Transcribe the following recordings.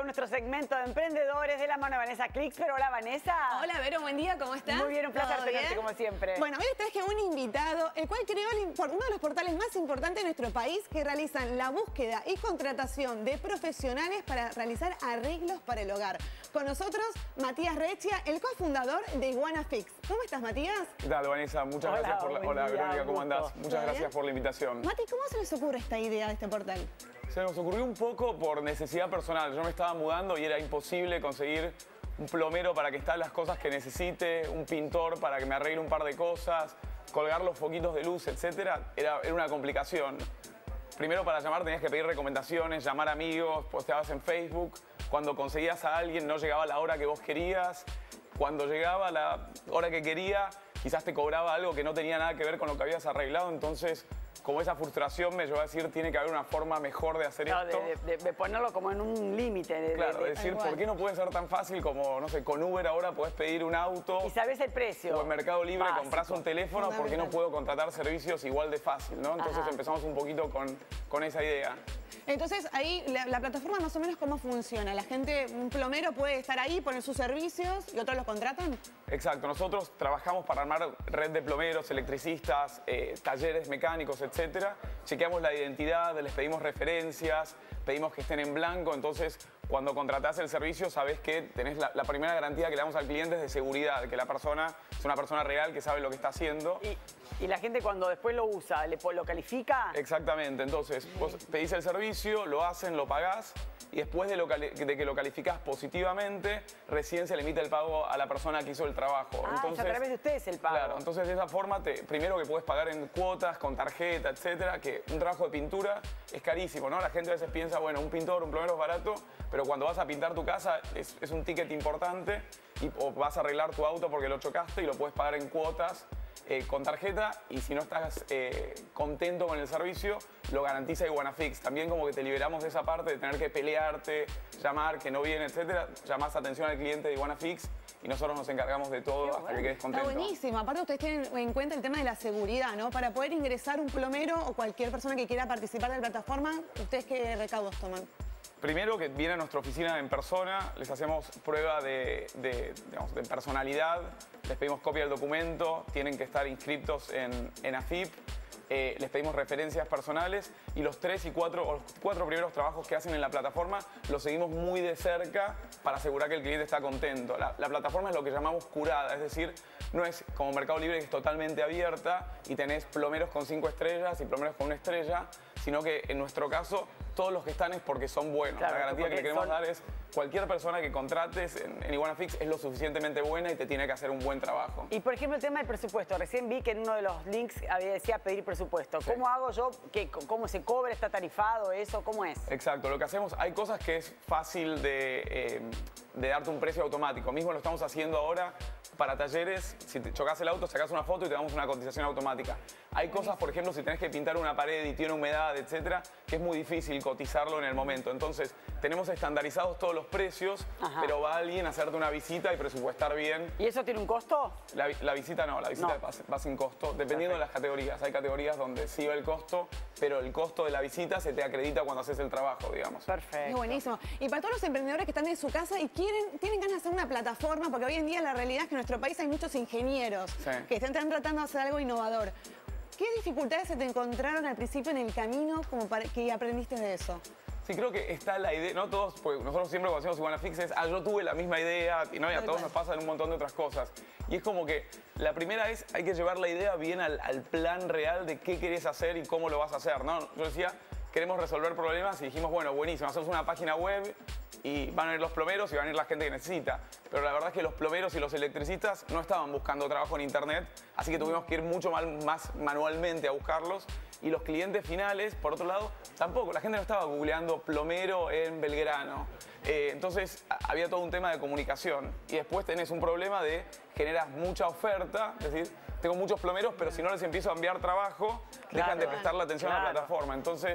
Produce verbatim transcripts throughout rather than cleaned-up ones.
con nuestro segmento de emprendedores de la mano de Vanessa Clixper. Hola, Vanessa. Hola, Vero, buen día, ¿cómo estás? Muy bien, un placer ¿Todo tenerte bien? como siempre. Bueno, hoy les traje un invitado, el cual creó el, uno de los portales más importantes de nuestro país que realizan la búsqueda y contratación de profesionales para realizar arreglos para el hogar. Con nosotros, Matías Rechia, el cofundador de Iguanafix. ¿Cómo estás, Matías? ¿Qué tal, Vanessa? Muchas Hola, gracias por la... buen Hola, día, Verónica, un ¿cómo gusto. andás? Muchas ¿Todo gracias bien? por la invitación. Mati, ¿cómo se les ocurre esta idea de este portal? Se nos ocurrió un poco por necesidad personal. Yo me estaba mudando y era imposible conseguir un plomero para que instale las cosas que necesite, un pintor para que me arregle un par de cosas, colgar los foquitos de luz, etcétera. Era, era una complicación. Primero, para llamar tenías que pedir recomendaciones, llamar amigos, posteabas en Facebook. Cuando conseguías a alguien no llegaba a la hora que vos querías. Cuando llegaba a la hora que quería, quizás te cobraba algo que no tenía nada que ver con lo que habías arreglado. Entonces, como esa frustración me llevó a decir, tiene que haber una forma mejor de hacer No, esto. de, de- de ponerlo como en un límite. de- Claro, de- de- es decir, igual. ¿por qué no puede ser tan fácil como, no sé, con Uber ahora podés pedir un auto? Y sabés el precio. O en Mercado Libre Básico. compras un teléfono, ¿por qué no Fundamental. puedo contratar servicios igual de fácil, ¿no? Entonces Ajá. empezamos un poquito con, con esa idea. Entonces, ahí la, la plataforma más o menos cómo funciona. La gente, un plomero puede estar ahí, poner sus servicios y otros los contratan. Exacto, nosotros trabajamos para armar red de plomeros, electricistas, eh, talleres mecánicos, etcétera. Chequeamos la identidad, les pedimos referencias, pedimos que estén en blanco, entonces cuando contratás el servicio sabés que tenés la, la primera garantía que le damos al cliente es de seguridad, que la persona es una persona real que sabe lo que está haciendo. Y, y la gente cuando después lo usa, ¿le, po- lo califica? Exactamente, entonces vos pedís el servicio, lo hacen, lo pagás y después de, lo cali- de que lo calificás positivamente, recién se le emite el pago a la persona que hizo el trabajo. Ah, es a través de ustedes el pago. Claro, entonces de esa forma, te, primero que puedes pagar en cuotas, con tarjeta, etcétera, que un trabajo de pintura es carísimo, ¿no? La gente a veces piensa, bueno, un pintor, un plomero es barato, pero cuando vas a pintar tu casa es, es un ticket importante y, o vas a arreglar tu auto porque lo chocaste y lo puedes pagar en cuotas. Eh, con tarjeta, y si no estás eh, contento con el servicio, lo garantiza Iguanafix. También como que te liberamos de esa parte de tener que pelearte, llamar, que no viene, etcétera. Llamás atención al cliente de Iguanafix y nosotros nos encargamos de todo Qué hasta bueno. que quedes Está contento. buenísimo. Aparte, ustedes tienen en cuenta el tema de la seguridad, ¿no? Para poder ingresar un plomero o cualquier persona que quiera participar de la plataforma, ¿ustedes qué recaudos toman? Primero que viene a nuestra oficina en persona, les hacemos prueba de, de, digamos, de personalidad, les pedimos copia del documento, tienen que estar inscritos en, en A F I P, eh, les pedimos referencias personales y los tres y cuatro, o los cuatro primeros trabajos que hacen en la plataforma los seguimos muy de cerca para asegurar que el cliente está contento. La, la plataforma es lo que llamamos curada, es decir, no es como Mercado Libre que es totalmente abierta y tenés plomeros con cinco estrellas y plomeros con una estrella, sino que en nuestro caso todos los que están es porque son buenos. Claro, la garantía que porque le queremos son- dar es cualquier persona que contrates en, en Iguanafix es lo suficientemente buena y te tiene que hacer un buen trabajo. Y por ejemplo el tema del presupuesto. Recién vi que en uno de los links había decía pedir presupuesto. Sí. ¿Cómo hago yo? ¿Qué, ¿Cómo se cobra? ¿Está tarifado eso? ¿Cómo es? Exacto, lo que hacemos, hay cosas que es fácil de, eh, de darte un precio automático. Mismo lo estamos haciendo ahora para talleres. Si te chocas el auto, sacas una foto y te damos una cotización automática. Hay cosas, por ejemplo, si tenés que pintar una pared y tiene humedad, etcétera, que es muy difícil cotizarlo en el momento. Entonces, tenemos estandarizados todos los precios, Ajá. pero va alguien a hacerte una visita y presupuestar bien. ¿Y eso tiene un costo? La, vi- la visita no, la visita No. va, va sin costo, dependiendo de las categorías. Hay categorías donde sí va el costo, pero el costo de la visita se te acredita cuando haces el trabajo, digamos. Perfecto. Es buenísimo. Y para todos los emprendedores que están en su casa y quieren, tienen ganas de hacer una plataforma, porque hoy en día la realidad es que en nuestro país hay muchos ingenieros Sí. que están tratando de hacer algo innovador. ¿Qué dificultades se te encontraron al principio en el camino como para que aprendiste de eso? Sí, creo que está la idea, no todos, porque nosotros siempre cuando hacemos Iguanafix es, ah, yo tuve la misma idea, y, ¿no? y a Tal todos cual. nos pasan un montón de otras cosas. Y es como que la primera es, hay que llevar la idea bien al, al plan real de qué querés hacer y cómo lo vas a hacer, ¿no? Yo decía, queremos resolver problemas y dijimos, bueno, buenísimo, hacemos una página web y van a ir los plomeros y van a ir la gente que necesita. Pero la verdad es que los plomeros y los electricistas no estaban buscando trabajo en internet, así que tuvimos que ir mucho mal- más manualmente a buscarlos. Y los clientes finales, por otro lado, tampoco. La gente no estaba googleando plomero en Belgrano. Eh, entonces a- había todo un tema de comunicación. Y después tenés un problema de generas mucha oferta, es decir, tengo muchos plomeros, pero si no les empiezo a enviar trabajo, dejan de Claro. prestarle atención a la Claro. plataforma. Entonces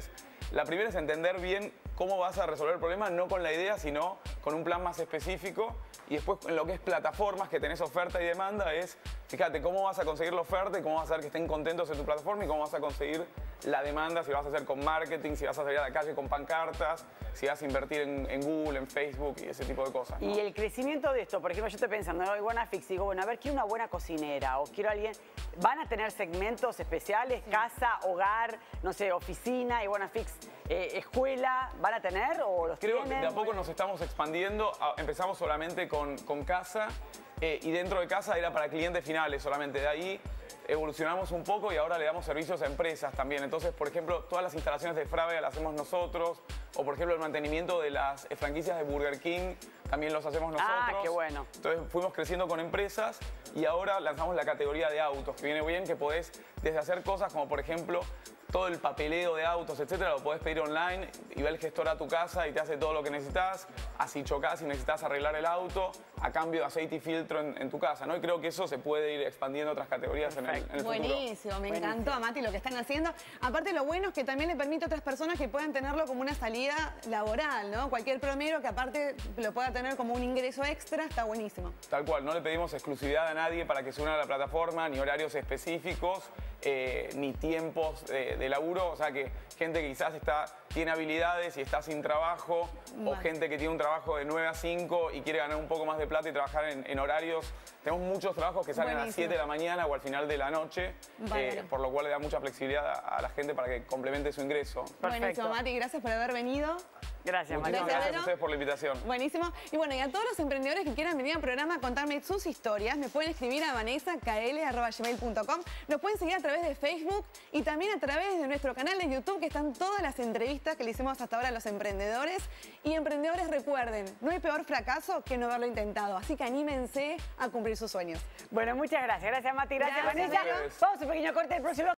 la primera es entender bien cómo vas a resolver el problema, no con la idea, sino con un plan más específico. Y después en lo que es plataformas, que tenés oferta y demanda, es, fíjate, cómo vas a conseguir la oferta y cómo vas a hacer que estén contentos en tu plataforma y cómo vas a conseguir la demanda, si lo vas a hacer con marketing, si vas a salir a la calle con pancartas, si vas a invertir en, en Google, en Facebook y ese tipo de cosas, ¿no? Y el crecimiento de esto, por ejemplo, yo estoy pensando, ¿no? Wanafix, digo, bueno, a ver, quiero una buena cocinera o quiero alguien... ¿Van a tener segmentos especiales? Sí. Casa, hogar, no sé, oficina y Wanafix, eh, escuela, ¿van a tener o los Creo tienen? que de a poco nos estamos expandiendo. Empezamos solamente con, con casa eh, y dentro de casa era para clientes finales solamente. De ahí evolucionamos un poco y ahora le damos servicios a empresas también. Entonces, por ejemplo, todas las instalaciones de Frávega las hacemos nosotros. O, por ejemplo, el mantenimiento de las franquicias de Burger King también los hacemos nosotros. Ah, qué bueno. Entonces, fuimos creciendo con empresas y ahora lanzamos la categoría de autos, que viene bien, que podés desde hacer cosas como, por ejemplo, todo el papeleo de autos, etcétera, lo podés pedir online y va el gestor a tu casa y te hace todo lo que necesitas. Así chocás y necesitas arreglar el auto a cambio de aceite y filtro en, en tu casa, ¿no? Y creo que eso se puede ir expandiendo a otras categorías en el, en el Buenísimo, futuro. me Buenísimo. encantó, Mati, lo que están haciendo. Aparte, lo bueno es que también le permite a otras personas que puedan tenerlo como una salida laboral, ¿no? Cualquier promero que aparte lo pueda tener como un ingreso extra, está buenísimo. Tal cual, no le pedimos exclusividad a nadie para que se una a la plataforma, ni horarios específicos, eh, ni tiempos de, de laburo. O sea que gente que quizás está, tiene habilidades y está sin trabajo, Vale. o gente que tiene un trabajo de nueve a cinco y quiere ganar un poco más de plata y trabajar en, en horarios. Tenemos muchos trabajos que salen Buenísimo. a las siete de la mañana o al final de la noche, Vale. eh, por lo cual le da mucha flexibilidad a, a la gente para que complemente su ingreso. Perfecto. Buenísimo, Mati, gracias por haber venido. Gracias, Muchísimas María. gracias Vero. a ustedes por la invitación. Buenísimo. Y bueno, y a todos los emprendedores que quieran venir al programa a contarme sus historias, me pueden escribir a vanessa k l arroba gmail punto com. Nos pueden seguir a través de Facebook y también a través de nuestro canal de YouTube, que están todas las entrevistas que le hicimos hasta ahora a los emprendedores. Y emprendedores, recuerden, no hay peor fracaso que no haberlo intentado. Así que anímense a cumplir sus sueños. Bueno, muchas gracias. Gracias, Mati. Gracias, Gracias, Vanessa. Vero. Vamos a un pequeño corte del próximo.